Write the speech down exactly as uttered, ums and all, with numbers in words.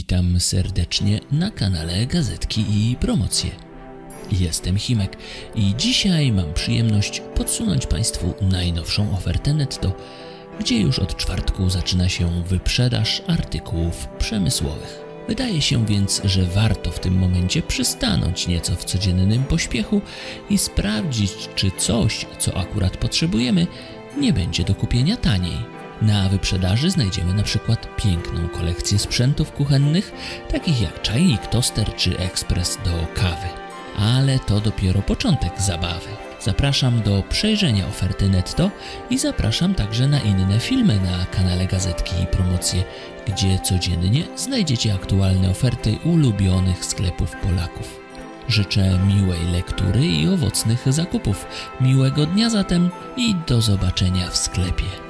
Witam serdecznie na kanale Gazetki i Promocje. Jestem Himek i dzisiaj mam przyjemność podsunąć Państwu najnowszą ofertę netto, gdzie już od czwartku zaczyna się wyprzedaż artykułów przemysłowych. Wydaje się więc, że warto w tym momencie przystanąć nieco w codziennym pośpiechu i sprawdzić, czy coś, co akurat potrzebujemy, nie będzie do kupienia taniej. Na wyprzedaży znajdziemy na przykład piękną kolekcję sprzętów kuchennych, takich jak czajnik, toster czy ekspres do kawy. Ale to dopiero początek zabawy. Zapraszam do przejrzenia oferty netto i zapraszam także na inne filmy na kanale Gazetki i Promocje, gdzie codziennie znajdziecie aktualne oferty ulubionych sklepów Polaków. Życzę miłej lektury i owocnych zakupów. Miłego dnia zatem i do zobaczenia w sklepie.